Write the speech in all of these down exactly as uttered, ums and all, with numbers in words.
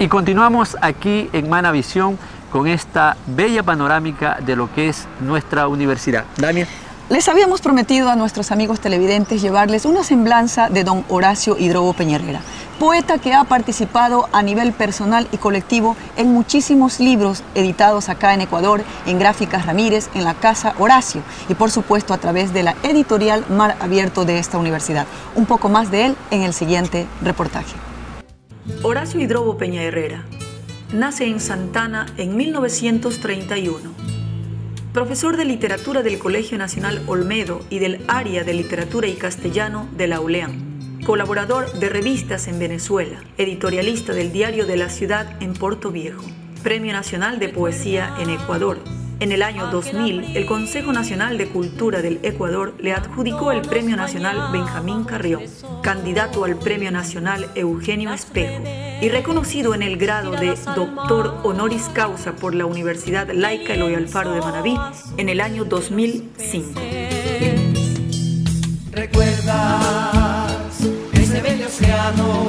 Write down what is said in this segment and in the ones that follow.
Y continuamos aquí en Manavisión con esta bella panorámica de lo que es nuestra universidad. Damián. Les habíamos prometido a nuestros amigos televidentes llevarles una semblanza de don Horacio Hidrobo Peña-Herrera, poeta que ha participado a nivel personal y colectivo en muchísimos libros editados acá en Ecuador, en Gráficas Ramírez, en la Casa Horacio y por supuesto a través de la editorial Mar Abierto de esta universidad. Un poco más de él en el siguiente reportaje. Horacio Hidrobo Peña-Herrera nace en Santana en mil novecientos treinta y uno. Profesor de literatura del Colegio Nacional Olmedo y del área de literatura y castellano de la U L E A M. Colaborador de revistas en Venezuela, editorialista del Diario de la Ciudad en Puerto Viejo. Premio Nacional de Poesía en Ecuador. En el año dos mil, el Consejo Nacional de Cultura del Ecuador le adjudicó el Premio Nacional Benjamín Carrión, candidato al Premio Nacional Eugenio Espejo y reconocido en el grado de Doctor Honoris Causa por la Universidad Laica Eloy Alfaro de Manabí en el año dos mil cinco. ¿Recuerdas ese bello océano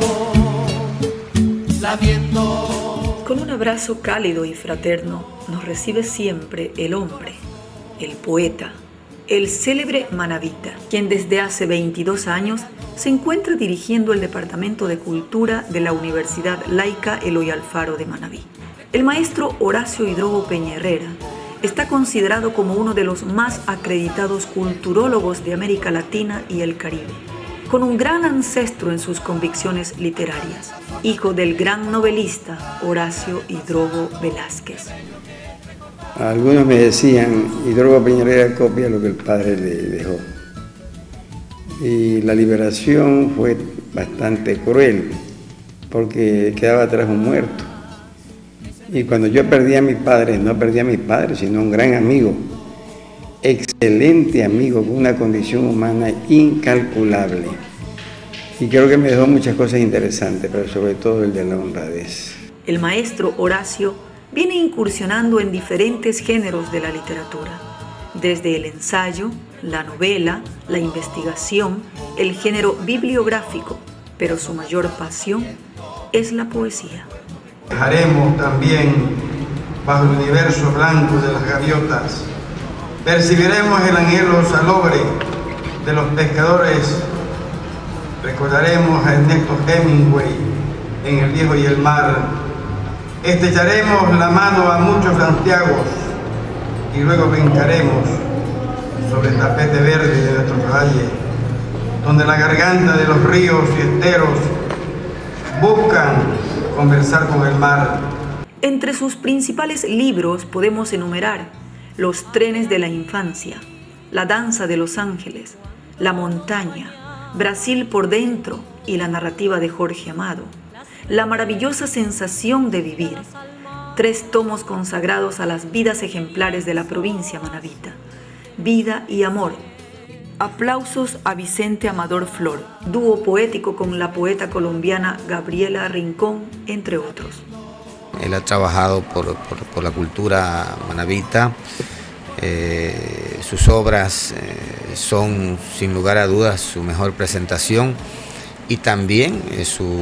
lamiendo? Con un abrazo cálido y fraterno nos recibe siempre el hombre, el poeta, el célebre manabita, quien desde hace veintidós años se encuentra dirigiendo el Departamento de Cultura de la Universidad Laica Eloy Alfaro de Manabí. El maestro Horacio Hidrobo Peña-Herrera está considerado como uno de los más acreditados culturólogos de América Latina y el Caribe, con un gran ancestro en sus convicciones literarias, hijo del gran novelista Horacio Hidrobo Velázquez. Algunos me decían, Hidrobo Peña-Herrera copia lo que el padre le dejó. Y la liberación fue bastante cruel, porque quedaba atrás un muerto. Y cuando yo perdí a mi padre, no perdí a mi padre, sino un gran amigo, excelente amigo, con una condición humana incalculable. Y creo que me dejó muchas cosas interesantes, pero sobre todo el de la honradez. El maestro Horacio viene incursionando en diferentes géneros de la literatura, desde el ensayo, la novela, la investigación, el género bibliográfico, pero su mayor pasión es la poesía. Viajaremos también bajo el universo blanco de las gaviotas. Percibiremos el anhelo salobre de los pescadores. Recordaremos a Ernesto Hemingway en El viejo y el mar. Estrecharemos la mano a muchos Santiagos y luego brincaremos sobre el tapete verde de nuestro valle, donde la garganta de los ríos y esteros buscan conversar con el mar. Entre sus principales libros podemos enumerar Los trenes de la infancia, La danza de los ángeles, La montaña, Brasil por dentro y la narrativa de Jorge Amado, La maravillosa sensación de vivir, tres tomos consagrados a las vidas ejemplares de la provincia manabita, Vida y amor. Aplausos a Vicente Amador Flor, dúo poético con la poeta colombiana Gabriela Rincón, entre otros. Él ha trabajado por, por, por la cultura manabita. Eh, sus obras eh, son sin lugar a dudas su mejor presentación y también eh, su,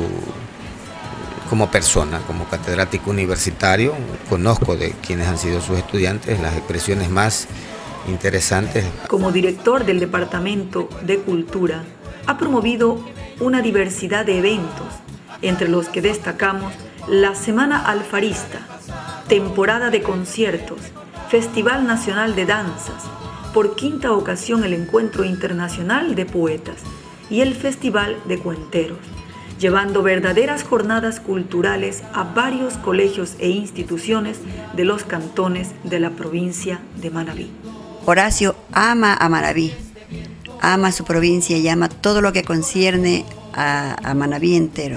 como persona, como catedrático universitario, conozco de quienes han sido sus estudiantes las expresiones más interesantes. Como director del Departamento de Cultura, ha promovido una diversidad de eventos, entre los que destacamos la Semana Alfarista, temporada de conciertos, Festival Nacional de Danzas, por quinta ocasión el Encuentro Internacional de Poetas y el Festival de Cuenteros, llevando verdaderas jornadas culturales a varios colegios e instituciones de los cantones de la provincia de Manabí. Horacio ama a Manabí, ama a su provincia y ama todo lo que concierne a, a Manabí entero.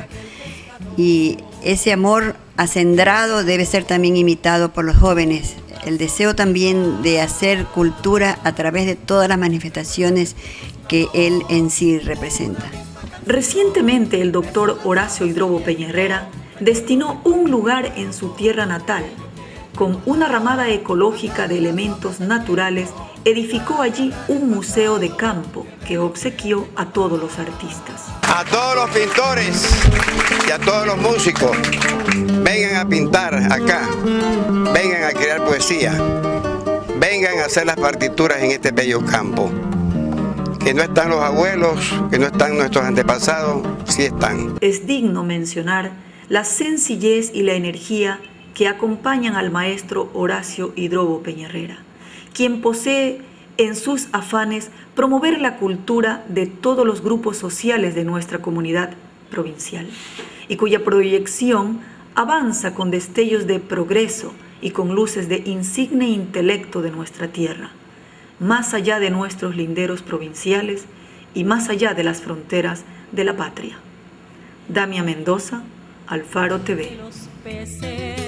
Y ese amor acendrado debe ser también imitado por los jóvenes. El deseo también de hacer cultura a través de todas las manifestaciones que él en sí representa. Recientemente el doctor Horacio Hidrobo Peña-Herrera destinó un lugar en su tierra natal. Con una ramada ecológica de elementos naturales, edificó allí un museo de campo que obsequió a todos los artistas. A todos los pintores y a todos los músicos, vengan a pintar acá, vengan a crear poesía, vengan a hacer las partituras en este bello campo. Que no están los abuelos, que no están nuestros antepasados, sí están. Es digno mencionar la sencillez y la energía que acompañan al maestro Horacio Hidrobo Peñarrera, quien posee en sus afanes promover la cultura de todos los grupos sociales de nuestra comunidad provincial y cuya proyección avanza con destellos de progreso y con luces de insigne intelecto de nuestra tierra, más allá de nuestros linderos provinciales y más allá de las fronteras de la patria. Damia Mendoza, Alfaro T V.